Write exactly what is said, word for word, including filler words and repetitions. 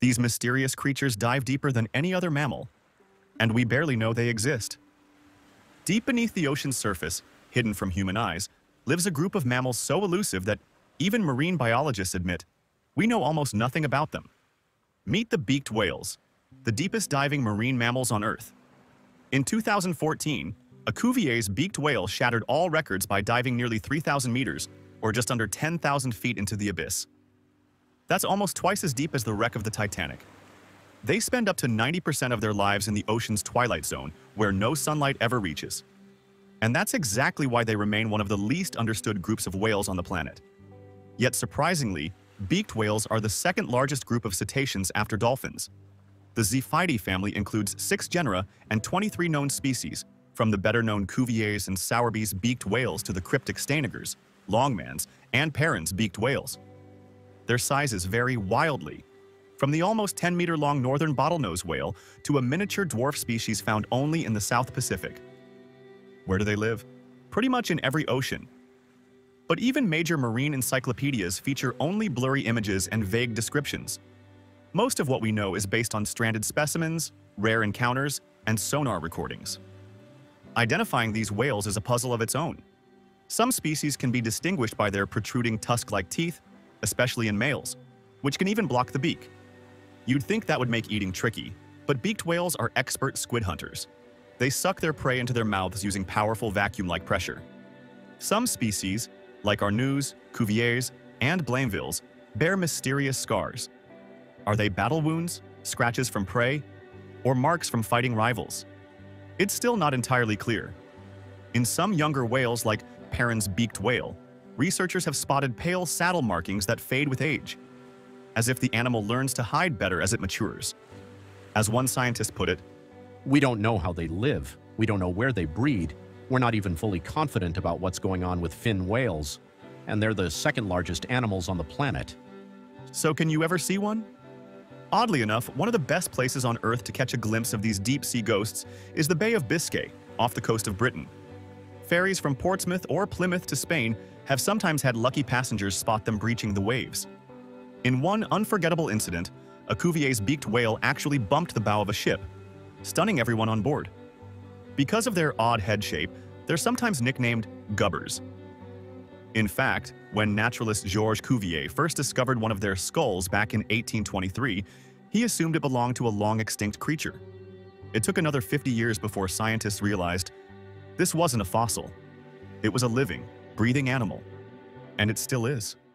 These mysterious creatures dive deeper than any other mammal, and we barely know they exist. Deep beneath the ocean's surface, hidden from human eyes, lives a group of mammals so elusive that even marine biologists admit we know almost nothing about them. Meet the beaked whales, the deepest diving marine mammals on Earth. In two thousand fourteen, a Cuvier's beaked whale shattered all records by diving nearly three thousand meters, or just under ten thousand feet into the abyss. That's almost twice as deep as the wreck of the Titanic. They spend up to ninety percent of their lives in the ocean's twilight zone, where no sunlight ever reaches. And that's exactly why they remain one of the least understood groups of whales on the planet. Yet surprisingly, beaked whales are the second largest group of cetaceans after dolphins. The Zephidae family includes six genera and twenty-three known species, from the better-known Cuvier's and Sowerby's beaked whales to the cryptic Stainagers, Longmans, and Perrin's beaked whales. Their sizes vary wildly, from the almost ten meter long northern bottlenose whale to a miniature dwarf species found only in the South Pacific. Where do they live? Pretty much in every ocean. But even major marine encyclopedias feature only blurry images and vague descriptions. Most of what we know is based on stranded specimens, rare encounters, and sonar recordings. Identifying these whales is a puzzle of its own. Some species can be distinguished by their protruding tusk-like teeth, especially in males, which can even block the beak. You'd think that would make eating tricky, but beaked whales are expert squid hunters. They suck their prey into their mouths using powerful vacuum-like pressure. Some species, like Arnoux's, Cuvier's, and Blainville's, bear mysterious scars. Are they battle wounds, scratches from prey, or marks from fighting rivals? It's still not entirely clear. In some younger whales like Perrin's beaked whale, researchers have spotted pale saddle markings that fade with age, as if the animal learns to hide better as it matures. As one scientist put it, "We don't know how they live. We don't know where they breed. We're not even fully confident about what's going on with fin whales, and they're the second largest animals on the planet." So can you ever see one? Oddly enough, one of the best places on Earth to catch a glimpse of these deep-sea ghosts is the Bay of Biscay, off the coast of Britain. Ferries from Portsmouth or Plymouth to Spain have sometimes had lucky passengers spot them breaching the waves. In one unforgettable incident, a Cuvier's beaked whale actually bumped the bow of a ship, stunning everyone on board. Because of their odd head shape, they're sometimes nicknamed gubbers. In fact, when naturalist Georges Cuvier first discovered one of their skulls back in eighteen twenty-three, he assumed it belonged to a long-extinct creature. It took another fifty years before scientists realized this wasn't a fossil. It was a living, breathing animal, and it still is.